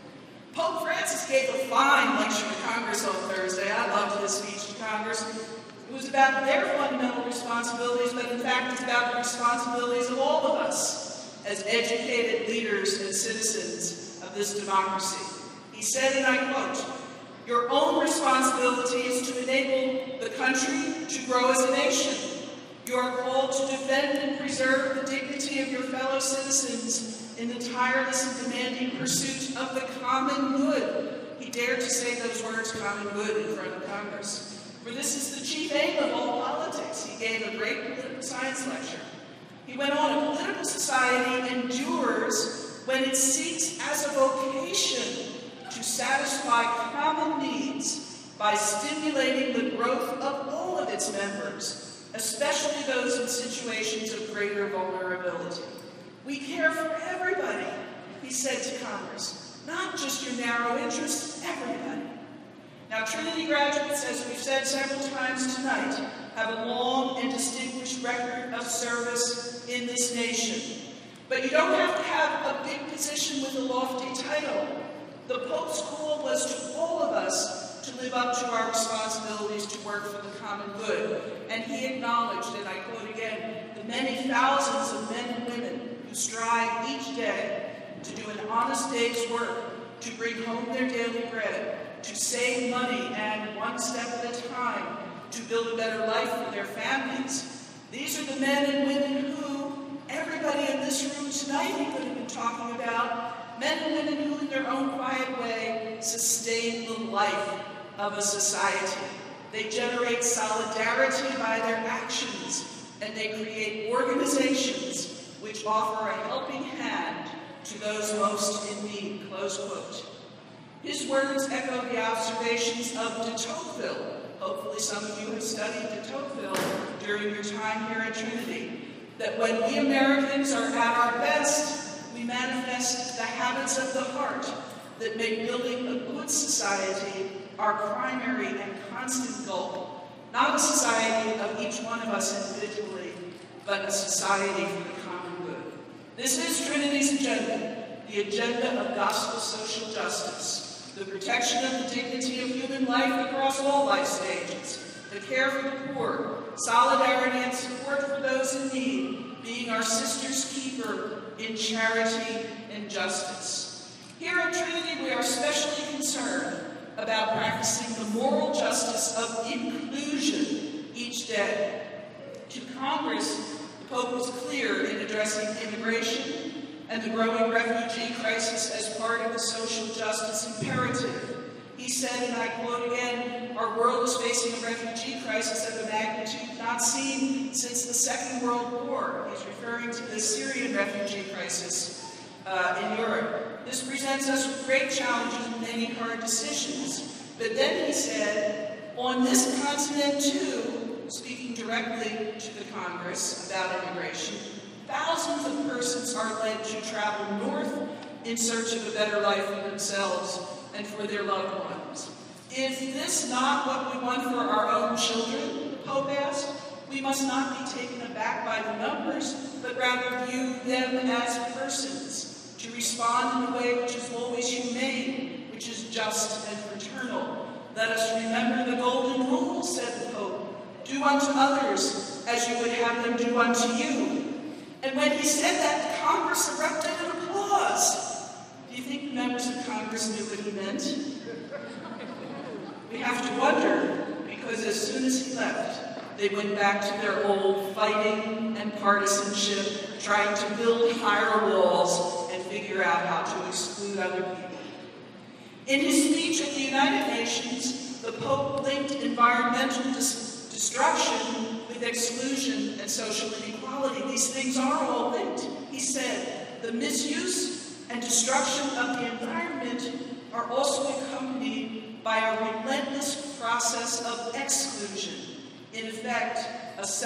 Pope Francis gave a fine lecture to Congress on Thursday. I loved his speech to Congress. It was about their fundamental responsibilities, but in fact it's about the responsibilities of all of us as educated leaders and citizens of this democracy. He said, and I quote, "Your own responsibility is to enable the country to grow as a nation. You are called to defend and preserve the dignity of your fellow citizens in the tireless and demanding pursuit of the common good." He dared to say those words, common good, in front of Congress. For this is the chief aim of all politics. He gave a great political science lecture. He went on, a political society endures when it seeks as a vocation to satisfy common needs by stimulating the growth of all of its members, especially those in situations of greater vulnerability. We care for everybody, he said to Congress, not just your narrow interests, everybody. Now, Trinity graduates, as we've said several times tonight, have a long and distinguished record of service in this nation. But you don't have to have a big position with a lofty title. The Pope's call was to all of us to live up to our responsibilities to work for the common good. And he acknowledged, and I quote again, the many thousands of men and women who strive each day to do an honest day's work, to bring home their daily bread, to save money, and one step at a time, to build a better life for their families. These are the men and women who everybody in this room tonight could have been talking about, men and women who in their own quiet way sustain the life of a society. They generate solidarity by their actions, and they create organizations which offer a helping hand to those most in need, close quote. His words echo the observations of de Tocqueville. Hopefully some of you have studied de Tocqueville during your time here at Trinity, that when we Americans are at our best, we manifest the habits of the heart that make building a good society our primary and constant goal. Not a society of each one of us individually, but a society for the common good. This is Trinity's agenda, the agenda of gospel social justice, the protection of the dignity of human life across all life stages, the care for the poor, solidarity and support for those in need, being our sister's keeper in charity and justice. Here at Trinity, we are especially concerned about practicing the moral justice of inclusion each day. To Congress, the Pope was clear in addressing immigration and the growing refugee crisis as part of the social justice imperative. He said, and I quote again, "Our world is facing a refugee crisis of a magnitude not seen since the Second World War." He's referring to the Syrian refugee crisis in Europe. "This presents us with great challenges and many hard decisions." But then he said, on this continent too, speaking directly to the Congress about immigration, thousands of persons are led to travel north in search of a better life for themselves and for their loved ones. Is this not what we want for our own children? The Pope asked. We must not be taken aback by the numbers, but rather view them as persons, to respond in a way which is always humane, which is just and fraternal. Let us remember the golden rule, said the Pope. Do unto others as you would have them do unto you. And when he said that, Congress erupted in applause. Do you think the members of Congress knew what he meant? We have to wonder, because as soon as he left, they went back to their old fighting and partisanship, trying to build higher walls and figure out how to exclude other people. In his speech at the United Nations, the Pope linked environmental destruction with exclusion and social inequality. These things are all linked. He said, the misuse and destruction of the environment are also accompanied by a relentless process of exclusion. In effect, a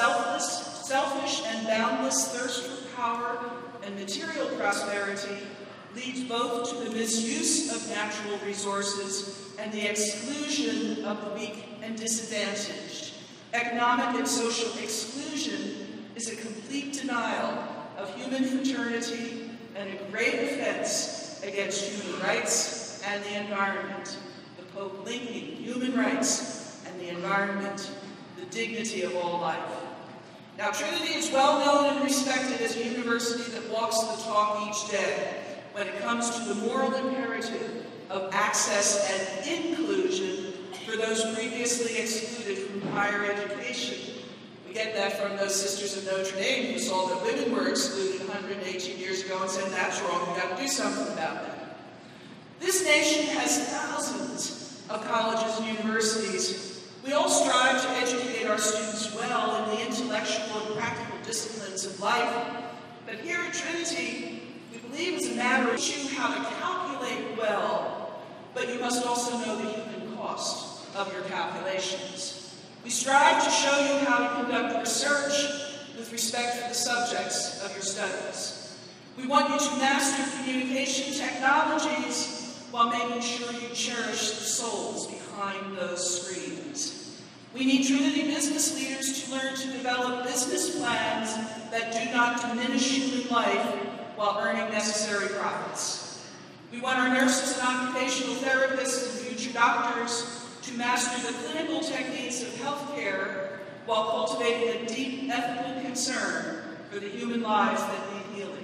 selfish and boundless thirst for power and material prosperity leads both to the misuse of natural resources and the exclusion of the weak and disadvantaged. Economic and social exclusion is a complete denial of human fraternity and a grave offense against human rights and the environment. The Pope linking human rights and the environment, the dignity of all life. Now, Trinity is well known and respected as a university that walks the talk each day when it comes to the moral imperative of access and inclusion for those previously excluded from higher education. We get that from those sisters of Notre Dame who saw that women were excluded 118 years ago and said, that's wrong, we've got to do something about that. This nation has thousands of colleges and universities. We all strive to educate our students well in the intellectual and practical disciplines of life. But here at Trinity, we believe it's a matter of how to calculate well, but you must also know the human cost of your calculations. We strive to show you how to conduct research with respect for the subjects of your studies. We want you to master communication technologies while making sure you cherish the souls behind those screens. We need Trinity business leaders to learn to develop business plans that do not diminish human life while earning necessary profits. We want our nurses and occupational therapists and future doctors to master the clinical techniques of healthcare while cultivating a deep ethical concern for the human lives that need healing.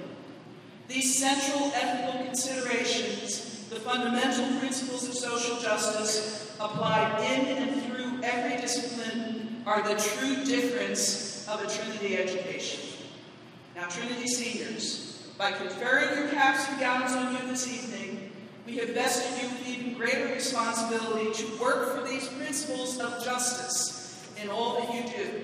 These central ethical considerations, the fundamental principles of social justice applied in and through every discipline, are the true difference of a Trinity education. Now, Trinity seniors, by conferring your caps and gowns on you this evening, we have vested you with even greater responsibility to work for these principles of justice in all that you do.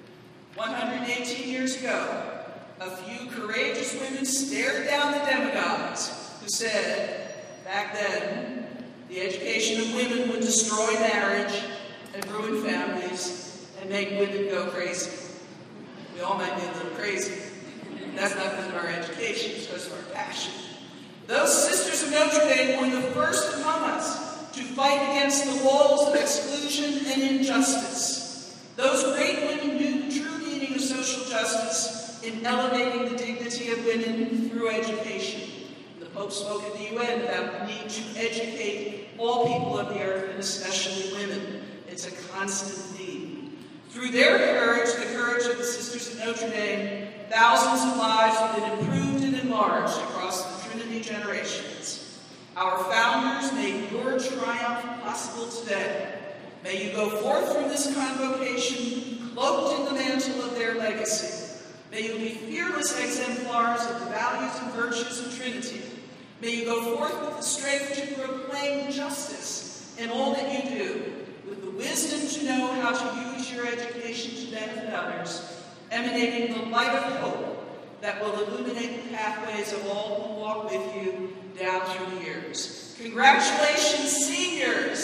118 years ago, a few courageous women stared down the demagogues who said, back then, the education of women would destroy marriage and ruin families and make women go crazy. We all might be a little crazy. That's not because of our education, it's because of our passion. Those sisters of Notre Dame were the first among us to fight against the walls of exclusion and injustice. Those great women knew the true meaning of social justice in elevating the dignity of women through education. The Pope spoke at the UN about the need to educate all people of the earth, and especially women. It's a constant theme. Through their courage, the courage of the Sisters of Notre Dame, thousands of lives have been improved and enlarged across the Trinity generations. Our founders made your triumph possible today. May you go forth from this convocation cloaked in the mantle of their legacy. May you be fearless exemplars of the values and virtues of Trinity. May you go forth with the strength to proclaim justice in all that you do, with the wisdom to know how to use your education to benefit others, emanating the light of hope that will illuminate the pathways of all who walk with you down through the years. Congratulations, seniors!